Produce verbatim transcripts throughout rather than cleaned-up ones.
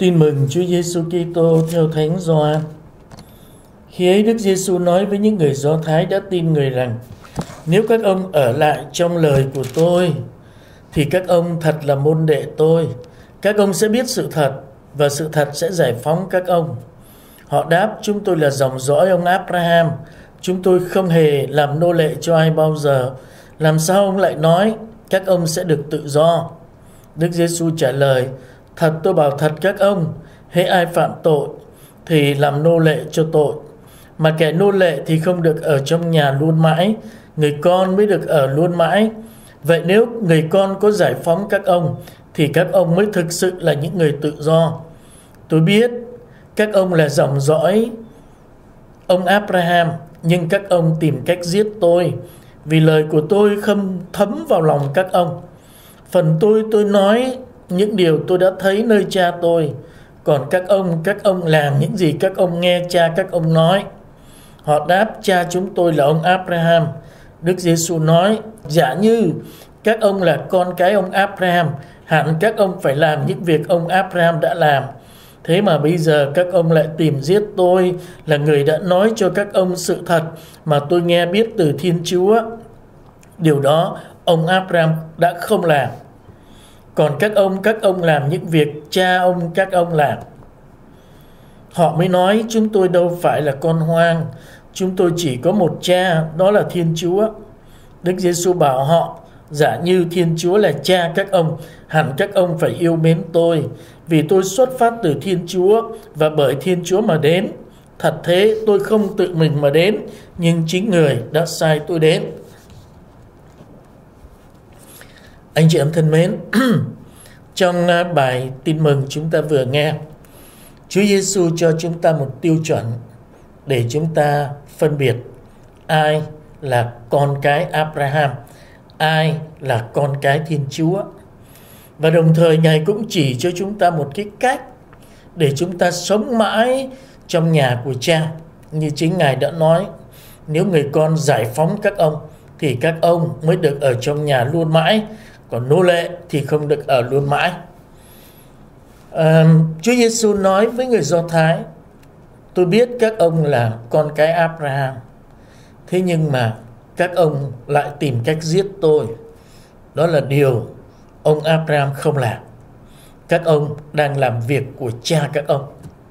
Tin mừng Chúa Giêsu Kitô theo Thánh Gioan. Khi ấy Đức Giêsu nói với những người Do Thái đã tin Người rằng: nếu các ông ở lại trong lời của tôi thì các ông thật là môn đệ tôi. Các ông sẽ biết sự thật và sự thật sẽ giải phóng các ông. Họ đáp: chúng tôi là dòng dõi ông Abraham. Chúng tôi không hề làm nô lệ cho ai bao giờ. Làm sao ông lại nói các ông sẽ được tự do? Đức Giêsu trả lời: thật tôi bảo thật các ông, hễ ai phạm tội thì làm nô lệ cho tội. Mà kẻ nô lệ thì không được ở trong nhà luôn mãi, người con mới được ở luôn mãi. Vậy nếu người con có giải phóng các ông thì các ông mới thực sự là những người tự do. Tôi biết các ông là dòng dõi ông Abraham, nhưng các ông tìm cách giết tôi, vì lời của tôi không thấm vào lòng các ông. Phần tôi tôi nói những điều tôi đã thấy nơi cha tôi, còn các ông, các ông làm những gì các ông nghe cha các ông nói. Họ đáp: cha chúng tôi là ông Abraham. Đức Giêsu nói: giả như các ông là con cái ông Abraham, hẳn các ông phải làm những việc ông Abraham đã làm. Thế mà bây giờ các ông lại tìm giết tôi, là người đã nói cho các ông sự thật mà tôi nghe biết từ Thiên Chúa. Điều đó ông Abraham đã không làm. Còn các ông, các ông làm những việc cha ông các ông làm. Họ mới nói: chúng tôi đâu phải là con hoang, chúng tôi chỉ có một cha, đó là Thiên Chúa. Đức Giêsu bảo họ: giả như Thiên Chúa là cha các ông, hẳn các ông phải yêu mến tôi, vì tôi xuất phát từ Thiên Chúa và bởi Thiên Chúa mà đến. Thật thế, tôi không tự mình mà đến, nhưng chính Người đã sai tôi đến. Anh chị em thân mến, trong bài tin mừng chúng ta vừa nghe, Chúa Giêsu cho chúng ta một tiêu chuẩn để chúng ta phân biệt ai là con cái Abraham, ai là con cái Thiên Chúa. Và đồng thời Ngài cũng chỉ cho chúng ta một cái cách để chúng ta sống mãi trong nhà của cha. Như chính Ngài đã nói: nếu người con giải phóng các ông thì các ông mới được ở trong nhà luôn mãi, còn nô lệ thì không được ở luôn mãi. À, Chúa Giêsu nói với người Do Thái: tôi biết các ông là con cái Abraham, thế nhưng mà các ông lại tìm cách giết tôi. Đó là điều ông Abraham không làm. Các ông đang làm việc của cha các ông.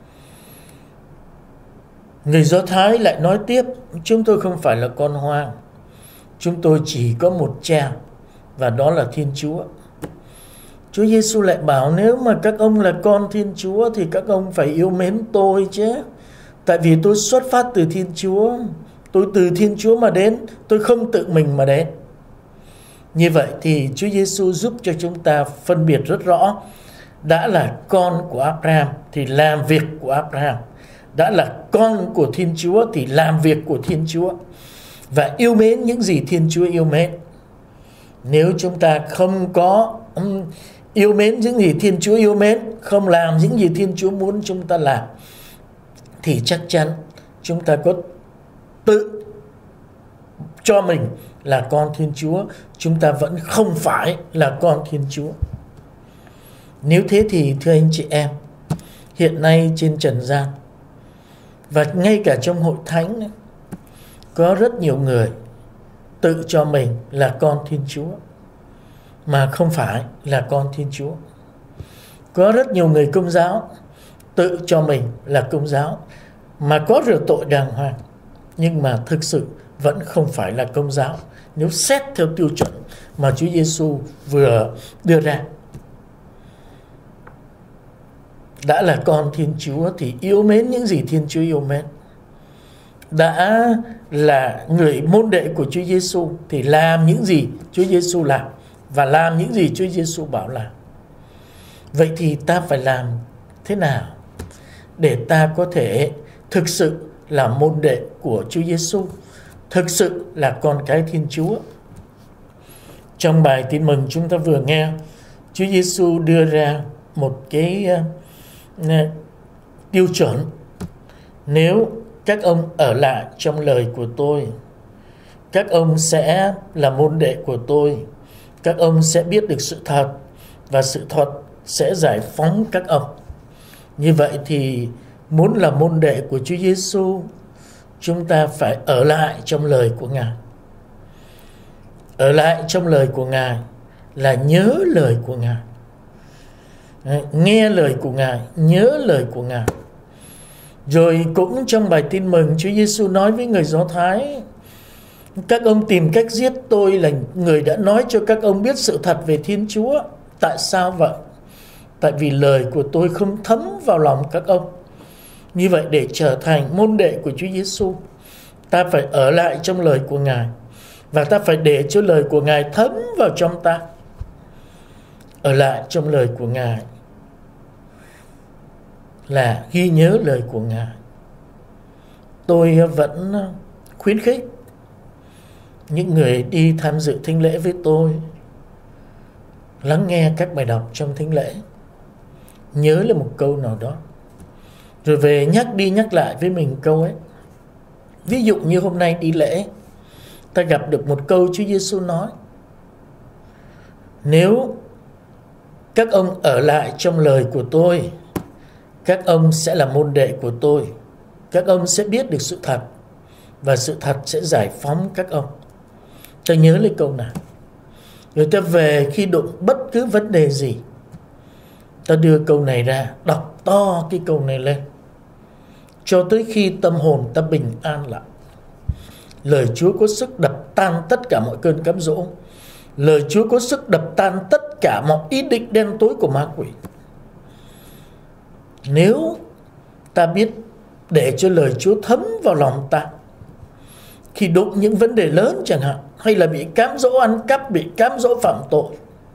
Người Do Thái lại nói tiếp: chúng tôi không phải là con hoang, chúng tôi chỉ có một cha, và đó là Thiên Chúa. Chúa Giêsu lại bảo: nếu mà các ông là con Thiên Chúa thì các ông phải yêu mến tôi chứ. Tại vì tôi xuất phát từ Thiên Chúa, tôi từ Thiên Chúa mà đến, tôi không tự mình mà đến. Như vậy thì Chúa Giêsu giúp cho chúng ta phân biệt rất rõ: đã là con của Abraham thì làm việc của Abraham, đã là con của Thiên Chúa thì làm việc của Thiên Chúa, và yêu mến những gì Thiên Chúa yêu mến. Nếu chúng ta không có um, yêu mến những gì Thiên Chúa yêu mến, không làm những gì Thiên Chúa muốn chúng ta làm, thì chắc chắn chúng ta có tự cho mình là con Thiên Chúa, chúng ta vẫn không phải là con Thiên Chúa. Nếu thế thì thưa anh chị em, hiện nay trên trần gian và ngay cả trong hội thánh ấy, có rất nhiều người tự cho mình là con Thiên Chúa mà không phải là con Thiên Chúa. Có rất nhiều người Công giáo tự cho mình là Công giáo mà có rửa tội đàng hoàng, nhưng mà thực sự vẫn không phải là Công giáo nếu xét theo tiêu chuẩn mà Chúa Giêsu vừa đưa ra. Đã là con Thiên Chúa thì yêu mến những gì Thiên Chúa yêu mến. Đã là người môn đệ của Chúa Giêsu thì làm những gì Chúa Giêsu làm và làm những gì Chúa Giêsu bảo làm. Vậy thì ta phải làm thế nào để ta có thể thực sự là môn đệ của Chúa Giêsu, thực sự là con cái Thiên Chúa? Trong bài tin mừng chúng ta vừa nghe, Chúa Giêsu đưa ra một cái uh, tiêu chuẩn: nếu các ông ở lại trong lời của tôi, các ông sẽ là môn đệ của tôi, các ông sẽ biết được sự thật, và sự thật sẽ giải phóng các ông. Như vậy thì muốn là môn đệ của Chúa Giêsu, chúng ta phải ở lại trong lời của Ngài. Ở lại trong lời của Ngài là nhớ lời của Ngài. Đấy, nghe lời của Ngài, nhớ lời của Ngài. Rồi cũng trong bài tin mừng, Chúa Giêsu nói với người Do Thái: các ông tìm cách giết tôi là người đã nói cho các ông biết sự thật về Thiên Chúa. Tại sao vậy? Tại vì lời của tôi không thấm vào lòng các ông. Như vậy để trở thành môn đệ của Chúa Giêsu, ta phải ở lại trong lời của Ngài, và ta phải để cho lời của Ngài thấm vào trong ta. Ở lại trong lời của Ngài là ghi nhớ lời của Ngài. Tôi vẫn khuyến khích những người đi tham dự thánh lễ với tôi lắng nghe các bài đọc trong thánh lễ, nhớ là một câu nào đó, rồi về nhắc đi nhắc lại với mình câu ấy. Ví dụ như hôm nay đi lễ, ta gặp được một câu Chúa Giêsu nói: nếu các ông ở lại trong lời của tôi, các ông sẽ là môn đệ của tôi. Các ông sẽ biết được sự thật, và sự thật sẽ giải phóng các ông. Ta nhớ lấy câu này. Rồi ta về khi đụng bất cứ vấn đề gì, ta đưa câu này ra, đọc to cái câu này lên, cho tới khi tâm hồn ta bình an lại. Lời Chúa có sức đập tan tất cả mọi cơn cám dỗ. Lời Chúa có sức đập tan tất cả mọi ý định đen tối của ma quỷ. Nếu ta biết để cho lời Chúa thấm vào lòng ta, khi đụng những vấn đề lớn chẳng hạn, hay là bị cám dỗ ăn cắp, bị cám dỗ phạm tội,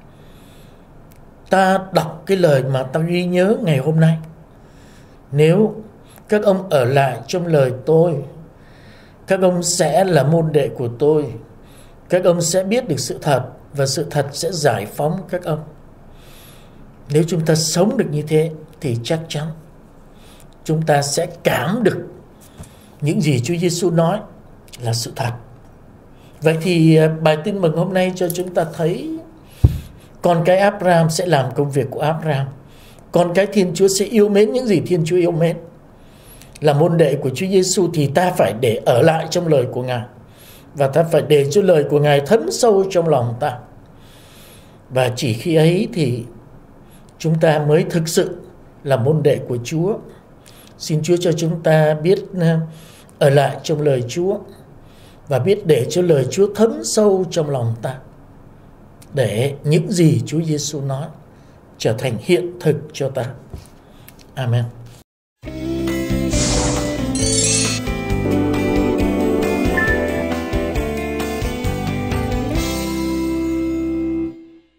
ta đọc cái lời mà ta ghi nhớ ngày hôm nay: nếu các ông ở lại trong lời tôi, các ông sẽ là môn đệ của tôi. Các ông sẽ biết được sự thật, và sự thật sẽ giải phóng các ông. Nếu chúng ta sống được như thế thì chắc chắn chúng ta sẽ cảm được những gì Chúa Giêsu nói là sự thật. Vậy thì bài tin mừng hôm nay cho chúng ta thấy con cái Abraham sẽ làm công việc của Abraham. Con cái Thiên Chúa sẽ yêu mến những gì Thiên Chúa yêu mến. Là môn đệ của Chúa Giêsu thì ta phải để ở lại trong lời của Ngài, và ta phải để cho lời của Ngài thấm sâu trong lòng ta. Và chỉ khi ấy thì chúng ta mới thực sự là môn đệ của Chúa. Xin Chúa cho chúng ta biết ở lại trong lời Chúa, và biết để cho lời Chúa thấm sâu trong lòng ta, để những gì Chúa Giêsu nói trở thành hiện thực cho ta. Amen.